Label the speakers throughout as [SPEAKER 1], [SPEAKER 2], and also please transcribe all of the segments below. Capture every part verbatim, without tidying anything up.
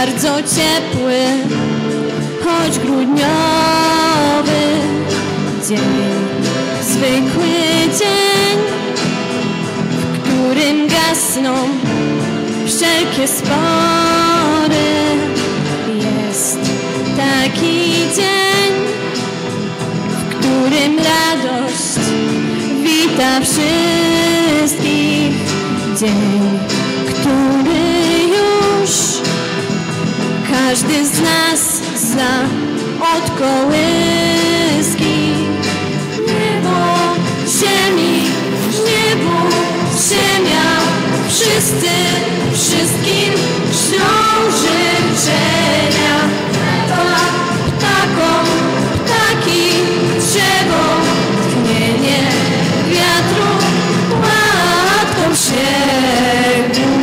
[SPEAKER 1] bardzo ciepły, choć grudniowy dzień, zwykły dzień, w którym gasną wszelkie spory. Jest taki dzień, w którym radość wita wszystkich. Dzień, który już każdy z nas zna od kołyski. Niebo, ziemi, niebo, ziemia, wszyscy wszystkim ślą życzenia. Ptak, ptakom, ptaki, drzewo, tchnienie wiatru, łatką śniegu.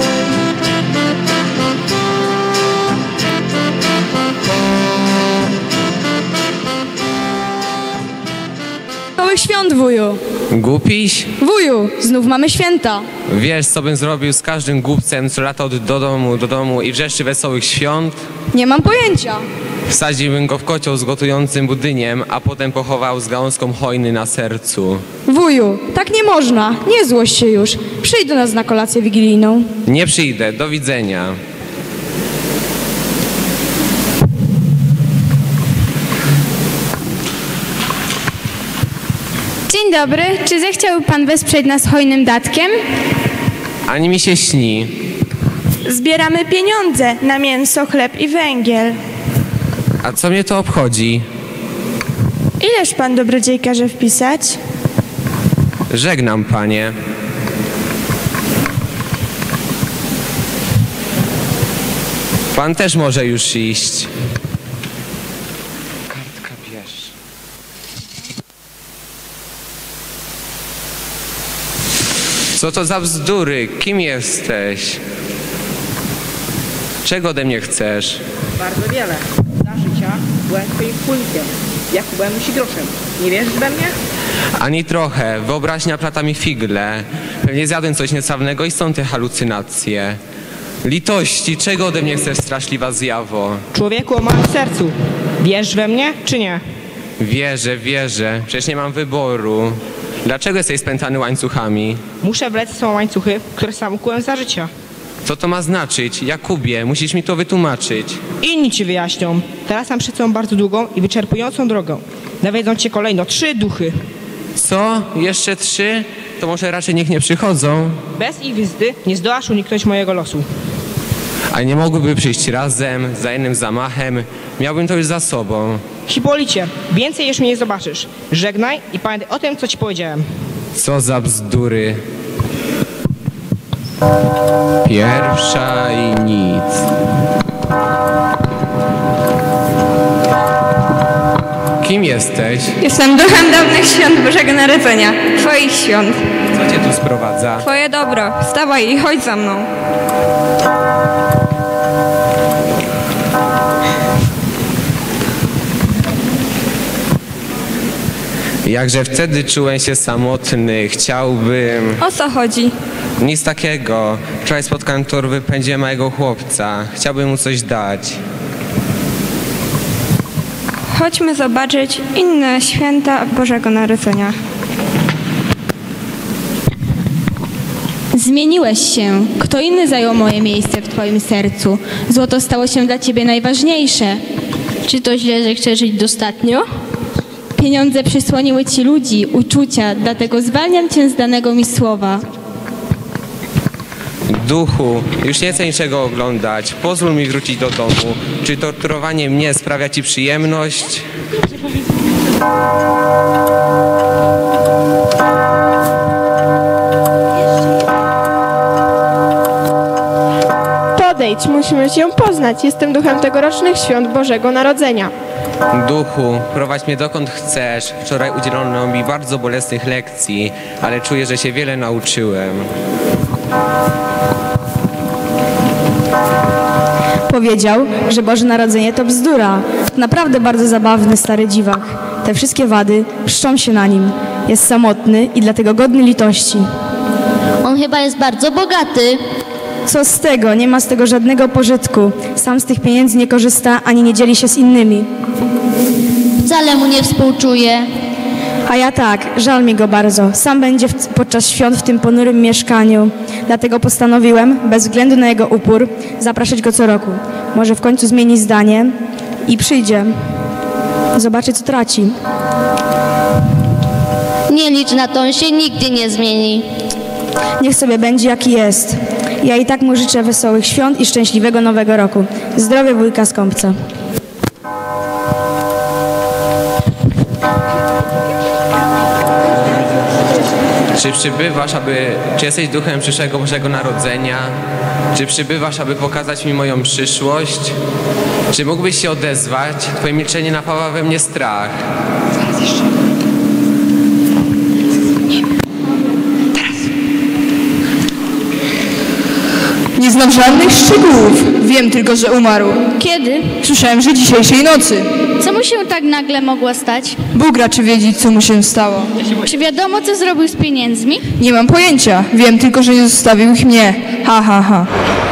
[SPEAKER 2] Wesołych świąt, wuju!
[SPEAKER 3] Głupiś?
[SPEAKER 2] Wuju, znów mamy święta.
[SPEAKER 3] Wiesz, co bym zrobił z każdym głupcem, co lata od do domu do domu i wrzeszczy wesołych świąt?
[SPEAKER 2] Nie mam pojęcia.
[SPEAKER 3] Wsadziłbym go w kocioł z gotującym budyniem, a potem pochował z gałązką hojny na sercu.
[SPEAKER 2] Wuju, tak nie można. Nie złość się już. Przyjdź do nas na kolację wigilijną.
[SPEAKER 3] Nie przyjdę, do widzenia.
[SPEAKER 4] Dzień dobry, czy zechciałby pan wesprzeć nas hojnym datkiem?
[SPEAKER 3] Ani mi się śni.
[SPEAKER 5] Zbieramy pieniądze na mięso, chleb i węgiel.
[SPEAKER 3] A co mnie to obchodzi?
[SPEAKER 5] Ileż pan dobrodziej każe wpisać?
[SPEAKER 3] Żegnam, panie. Pan też może już iść. Kartka bierz. Co to za bzdury? Kim jesteś? Czego ode mnie chcesz?
[SPEAKER 6] Bardzo wiele. Za życia byłem twoim wspólnikiem. Jak byłem groszem. Nie wierzysz we mnie?
[SPEAKER 3] Ani trochę. Wyobraźnia plata mi figle. Pewnie zjadłem coś niesławnego i są te halucynacje. Litości, czego ode mnie chcesz, straszliwa zjawo?
[SPEAKER 6] Człowieku o małym sercu. Wierzysz we mnie, czy nie?
[SPEAKER 3] Wierzę, wierzę. Przecież nie mam wyboru. Dlaczego jesteś spętany łańcuchami?
[SPEAKER 6] Muszę wlec są łańcuchy, które sam ukułem za życia.
[SPEAKER 3] Co to ma znaczyć? Jakubie, musisz mi to wytłumaczyć.
[SPEAKER 6] Inni ci wyjaśnią. Teraz mam przed sobą bardzo długą i wyczerpującą drogę. Nawiedzą cię kolejno trzy duchy.
[SPEAKER 3] Co? Jeszcze trzy? To może raczej niech nie przychodzą.
[SPEAKER 6] Bez ich wizyty nie zdołasz uniknąć mojego losu.
[SPEAKER 3] A nie mogłyby przyjść razem, za jednym zamachem? Miałbym to już za sobą.
[SPEAKER 6] Hipolicie, więcej już mnie nie zobaczysz. Żegnaj i pamiętaj o tym, co ci powiedziałem.
[SPEAKER 3] Co za bzdury. Pierwsza i nic. Kim jesteś?
[SPEAKER 7] Jestem duchem dawnych świąt Bożego Narodzenia, twoich świąt.
[SPEAKER 3] Co cię tu sprowadza?
[SPEAKER 7] Twoje dobro, wstawaj i chodź za mną.
[SPEAKER 3] Jakże wtedy czułem się samotny, chciałbym...
[SPEAKER 7] O co chodzi?
[SPEAKER 3] Nic takiego. Wczoraj spotkałem tor w pędzie małego chłopca. Chciałbym mu coś dać.
[SPEAKER 7] Chodźmy zobaczyć inne święta Bożego Narodzenia.
[SPEAKER 4] Zmieniłeś się. Kto inny zajął moje miejsce w twoim sercu. Złoto stało się dla ciebie najważniejsze.
[SPEAKER 8] Czy to źle, że chcesz żyć dostatnio?
[SPEAKER 4] Pieniądze przysłoniły ci ludzi, uczucia, dlatego zwalniam cię z danego mi słowa.
[SPEAKER 3] Duchu, już nie chcę niczego oglądać. Pozwól mi wrócić do domu. Czy torturowanie mnie sprawia ci przyjemność?
[SPEAKER 5] Podejdź, musimy się poznać. Jestem duchem tegorocznych świąt Bożego Narodzenia.
[SPEAKER 3] Duchu, prowadź mnie dokąd chcesz. Wczoraj udzielono mi bardzo bolesnych lekcji, ale czuję, że się wiele nauczyłem.
[SPEAKER 2] Powiedział, że Boże Narodzenie to bzdura. To naprawdę bardzo zabawny stary dziwak. Te wszystkie wady pszczą się na nim. Jest samotny i dlatego godny litości.
[SPEAKER 8] On chyba jest bardzo bogaty.
[SPEAKER 2] Co z tego? Nie ma z tego żadnego pożytku. Sam z tych pieniędzy nie korzysta, ani nie dzieli się z innymi.
[SPEAKER 8] Wcale mu nie współczuję.
[SPEAKER 2] A ja tak, żal mi go bardzo. Sam będzie w, podczas świąt w tym ponurym mieszkaniu. Dlatego postanowiłem, bez względu na jego upór, zapraszać go co roku. Może w końcu zmieni zdanie i przyjdzie. Zobaczy, co traci.
[SPEAKER 8] Nie licz na to, on się nigdy nie zmieni.
[SPEAKER 2] Niech sobie będzie, jaki jest. Ja i tak mu życzę wesołych świąt i szczęśliwego nowego roku. Zdrowie wujka Skąpca.
[SPEAKER 3] Czy przybywasz, aby... Czy jesteś duchem przyszłego Bożego Narodzenia? Czy przybywasz, aby pokazać mi moją przyszłość? Czy mógłbyś się odezwać? Twoje milczenie napawa we mnie strach.
[SPEAKER 9] Nie znam żadnych szczegółów. Wiem tylko, że umarł.
[SPEAKER 8] Kiedy?
[SPEAKER 9] Słyszałem, że dzisiejszej nocy.
[SPEAKER 8] Co mu się tak nagle mogło stać?
[SPEAKER 9] Bóg raczy wiedzieć, co mu się stało.
[SPEAKER 8] Czy wiadomo, co zrobił z pieniędzmi?
[SPEAKER 9] Nie mam pojęcia. Wiem tylko, że nie zostawił ich mnie. Ha, ha, ha.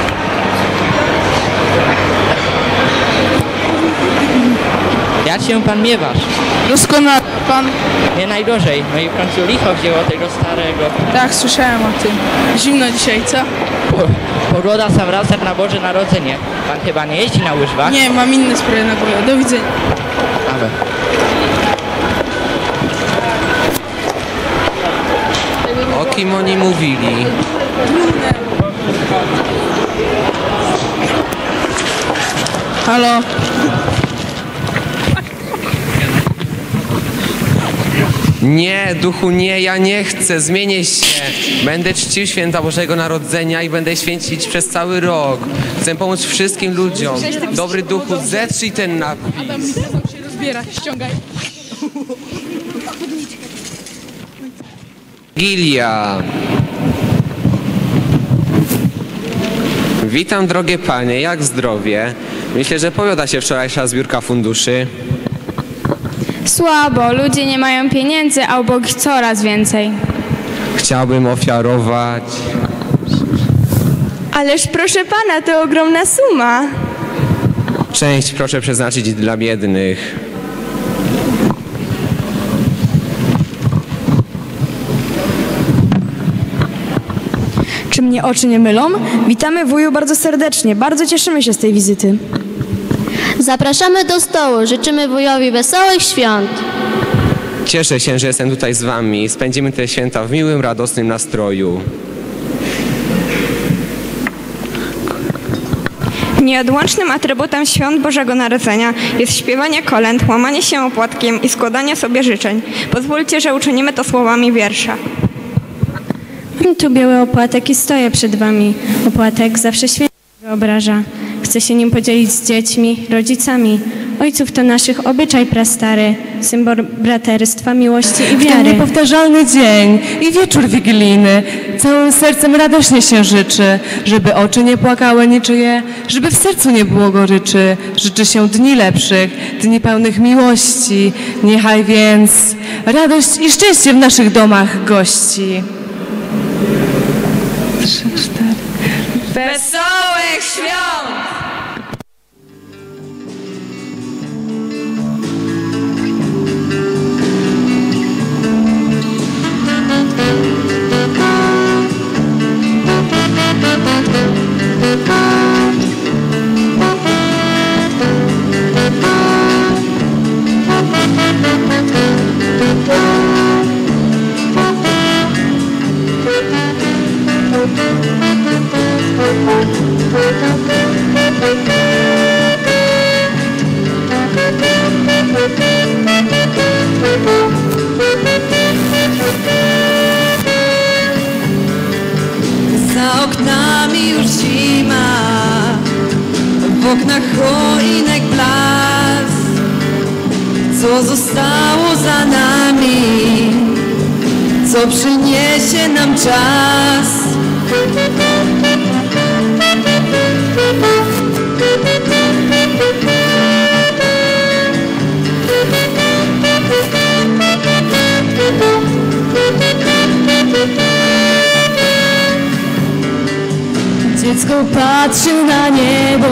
[SPEAKER 10] Jak się pan miewasz?
[SPEAKER 9] Doskonale. Pan...
[SPEAKER 10] Nie najgorzej. No i w końcu licho wzięło tego starego.
[SPEAKER 9] Tak, słyszałem o tym. Zimno dzisiaj, co?
[SPEAKER 10] Po, pogoda sam raz jak na Boże Narodzenie. Pan chyba nie jeździ na łyżwach?
[SPEAKER 9] Nie, mam inne sprawy na głowie. Do widzenia.
[SPEAKER 10] Ale.
[SPEAKER 3] O kim oni mówili?
[SPEAKER 9] Halo?
[SPEAKER 3] Nie, duchu, nie, ja nie chcę, zmienię się. Będę czcił święta Bożego Narodzenia i będę święcić przez cały rok. Chcę pomóc wszystkim ludziom. Dobry duchu, zetrzyj ten napis.
[SPEAKER 9] Adam, się rozbiera, ściągaj.
[SPEAKER 3] Gilia. Witam, drogie panie, jak zdrowie? Myślę, że powiada się wczorajsza zbiórka funduszy.
[SPEAKER 5] Słabo, ludzie nie mają pieniędzy, a ubogich coraz więcej.
[SPEAKER 3] Chciałbym ofiarować...
[SPEAKER 5] Ależ proszę pana, to ogromna suma.
[SPEAKER 3] Część proszę przeznaczyć dla biednych.
[SPEAKER 2] Czy mnie oczy nie mylą? Witamy wuju bardzo serdecznie. Bardzo cieszymy się z tej wizyty.
[SPEAKER 8] Zapraszamy do stołu. Życzymy wujowi wesołych świąt.
[SPEAKER 3] Cieszę się, że jestem tutaj z wami. Spędzimy te święta w miłym, radosnym nastroju.
[SPEAKER 7] Nieodłącznym atrybutem świąt Bożego Narodzenia jest śpiewanie kolęd, łamanie się opłatkiem i składanie sobie życzeń. Pozwólcie, że uczynimy to słowami wiersza.
[SPEAKER 11] Mam tu biały opłatek i stoję przed wami. Opłatek zawsze święty wyobraża. Chcę się nim podzielić z dziećmi, rodzicami. Ojców to naszych obyczaj prastary, symbol braterstwa, miłości i
[SPEAKER 12] W ten
[SPEAKER 11] wiary.
[SPEAKER 12] niepowtarzalny dzień i wieczór wigilijny całym sercem radośnie się życzy, żeby oczy nie płakały niczyje, żeby w sercu nie było goryczy. Życzy się dni lepszych, dni pełnych miłości. Niechaj więc radość i szczęście w naszych domach gości. Trzy, cztery.
[SPEAKER 1] Wesołych świąt! Za oknami już zima, w oknach choinek blask. Co zostało za nami, co przyniesie nam czas?
[SPEAKER 2] Dziecko
[SPEAKER 13] patrzy na niebo,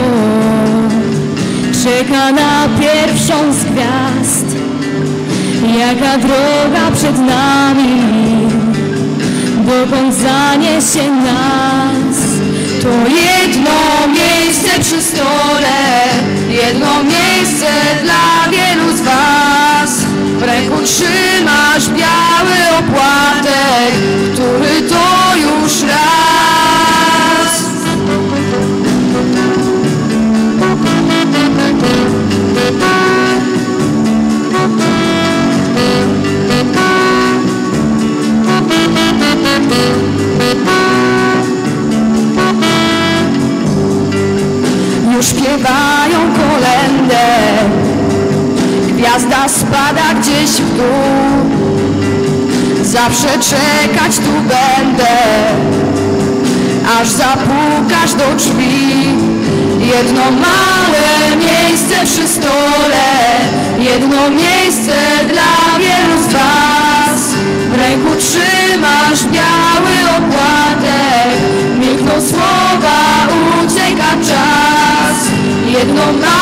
[SPEAKER 13] czeka na pierwszą z gwiazd. Jaka droga przed nami, dokąd zaniesie nas? To jedno miejsce przy stole, jedno miejsce dla wielu z was. W ręku trzymasz biały opłatek, który to już raz. Już śpiewają kolędę, gwiazda spada gdzieś w dół. Zawsze czekać tu będę, aż zapukasz do drzwi. Jedno małe miejsce przy stole, jedno miejsce dla wielu z was. W ręku trzymasz biały opłatek, milkną słowa, ucieka czas. Jedno małe